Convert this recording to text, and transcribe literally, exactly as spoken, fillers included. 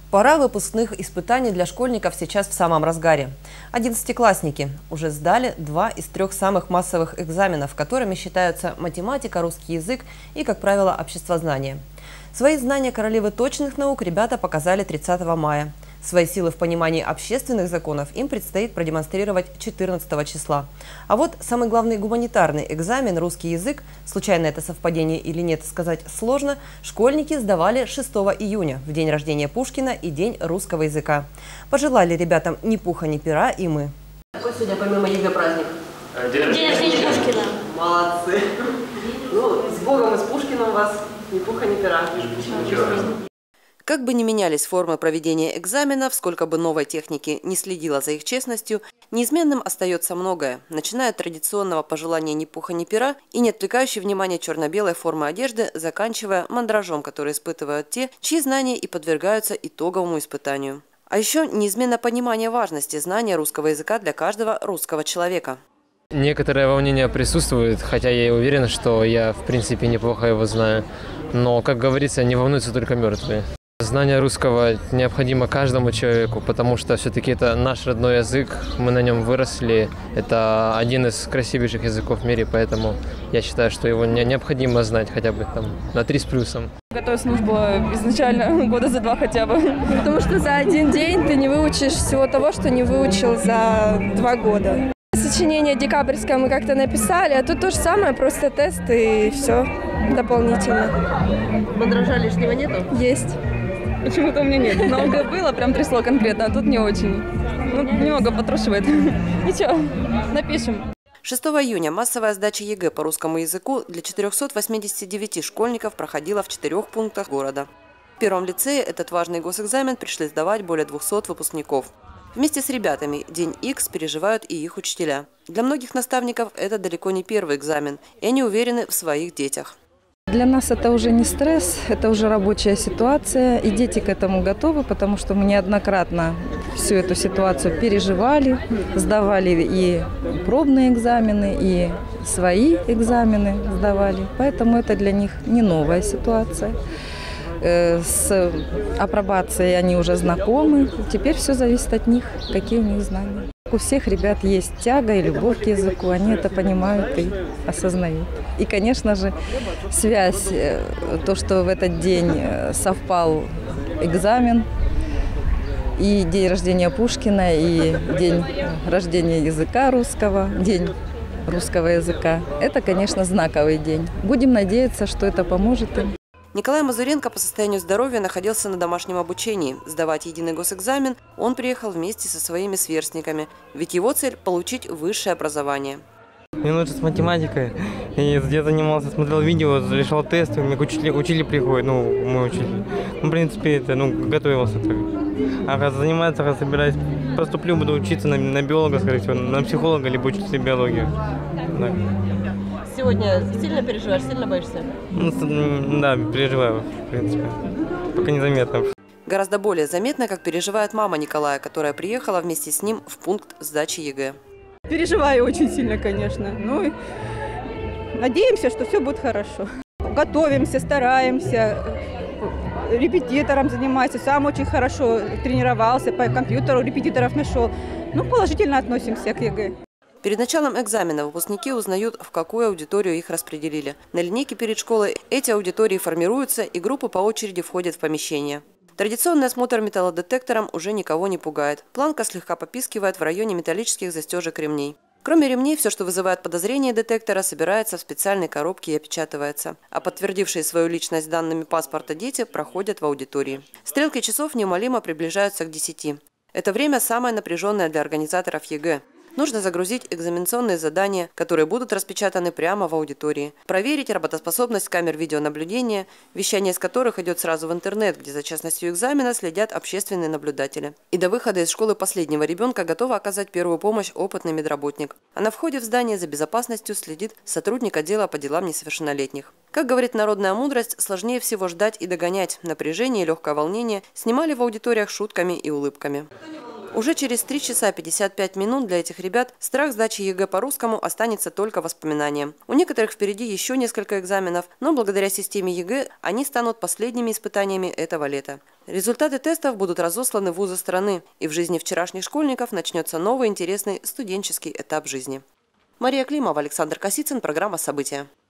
Пора выпускных испытаний для школьников сейчас в самом разгаре. Одиннадцатиклассники уже сдали два из трех самых массовых экзаменов, которыми считаются математика, русский язык и, как правило, обществознание. Свои знания королевы точных наук ребята показали тридцатого мая. Свои силы в понимании общественных законов им предстоит продемонстрировать четырнадцатого числа. А вот самый главный гуманитарный экзамен «Русский язык», случайно это совпадение или нет, сказать сложно, школьники сдавали шестого июня, в день рождения Пушкина и день русского языка. Пожелали ребятам ни пуха, ни пера и мы. Какой сегодня помимо ЕГЭ праздник? День рождения Пушкина. Молодцы. Ну, с Богом и с Пушкиным вас ни пуха, ни пера. Как бы ни менялись формы проведения экзаменов, сколько бы новой техники не следила за их честностью, неизменным остается многое, начиная от традиционного пожелания ни пуха, ни пера и не отвлекающей внимание черно-белой формы одежды, заканчивая мандражом, который испытывают те, чьи знания и подвергаются итоговому испытанию. А еще неизменно понимание важности знания русского языка для каждого русского человека. Некоторое волнение присутствует, хотя я и уверен, что я в принципе неплохо его знаю. Но, как говорится, не волнуются только мертвые. Знание русского необходимо каждому человеку, потому что все-таки это наш родной язык, мы на нем выросли. Это один из красивейших языков в мире, поэтому я считаю, что его необходимо знать хотя бы там на три с плюсом. Готовилась службу изначально года за два хотя бы. Потому что за один день ты не выучишь всего того, что не выучил за два года. Сочинение декабрьское мы как-то написали, а тут то же самое, просто тест и все дополнительно. Мандража лишнего нету? Есть. Почему-то у меня нет. Много было, прям трясло конкретно, а тут не очень. Ну, немного потрушивает. Ничего, напишем. шестого июня массовая сдача ЕГЭ по русскому языку для четырёхсот восьмидесяти девяти школьников проходила в четырех пунктах города. В первом лицее этот важный госэкзамен пришли сдавать более двухсот выпускников. Вместе с ребятами День Икс переживают и их учителя. Для многих наставников это далеко не первый экзамен, и они уверены в своих детях. Для нас это уже не стресс, это уже рабочая ситуация, и дети к этому готовы, потому что мы неоднократно всю эту ситуацию переживали, сдавали и пробные экзамены, и свои экзамены сдавали, поэтому это для них не новая ситуация. С апробацией они уже знакомы, теперь все зависит от них, какие у них знания. У всех ребят есть тяга и любовь к языку, они это понимают и осознают. И, конечно же, связь, то, что в этот день совпал экзамен, и день рождения Пушкина, и день рождения языка русского, день русского языка, это, конечно, знаковый день. Будем надеяться, что это поможет им. Николай Мазуренко по состоянию здоровья находился на домашнем обучении. Сдавать единый госэкзамен он приехал вместе со своими сверстниками, ведь его цель – получить высшее образование. Мне лучше с математикой. Я занимался, смотрел видео, решал тесты, мне учили, учили приходят, ну, мой учитель. Ну, в принципе, это, ну, готовился так. А раз заниматься, раз собираюсь, поступлю, буду учиться на, на биолога, скорее всего, на психолога, либо учиться биологию. Так. Сегодня сильно переживаешь, сильно боишься? Ну, да, переживаю, в принципе. Пока незаметно. Гораздо более заметно, как переживает мама Николая, которая приехала вместе с ним в пункт сдачи ЕГЭ. Переживаю очень сильно, конечно. Ну и надеемся, что все будет хорошо. Готовимся, стараемся, репетитором занимаемся. Сам очень хорошо тренировался, по компьютеру репетиторов нашел. Ну, положительно относимся к ЕГЭ. Перед началом экзамена выпускники узнают, в какую аудиторию их распределили. На линейке перед школой эти аудитории формируются, и группы по очереди входят в помещение. Традиционный осмотр металлодетектором уже никого не пугает. Планка слегка попискивает в районе металлических застежек ремней. Кроме ремней, все, что вызывает подозрение детектора, собирается в специальной коробке и опечатывается. А подтвердившие свою личность данными паспорта дети проходят в аудитории. Стрелки часов неумолимо приближаются к десяти. Это время самое напряженное для организаторов ЕГЭ. Нужно загрузить экзаменационные задания, которые будут распечатаны прямо в аудитории, проверить работоспособность камер видеонаблюдения, вещание из которых идет сразу в интернет, где за честностью экзамена следят общественные наблюдатели. И до выхода из школы последнего ребенка готова оказать первую помощь опытный медработник. А на входе в здание за безопасностью следит сотрудник отдела по делам несовершеннолетних. Как говорит народная мудрость, сложнее всего ждать и догонять. Напряжение и легкое волнение снимали в аудиториях шутками и улыбками. Уже через три часа пятьдесят пять минут для этих ребят страх сдачи ЕГЭ по русскому останется только воспоминанием. У некоторых впереди еще несколько экзаменов, но благодаря системе ЕГЭ они станут последними испытаниями этого лета. Результаты тестов будут разосланы в вузы страны, и в жизни вчерашних школьников начнется новый интересный студенческий этап жизни. Мария Климова, Александр Косицын, программа «События».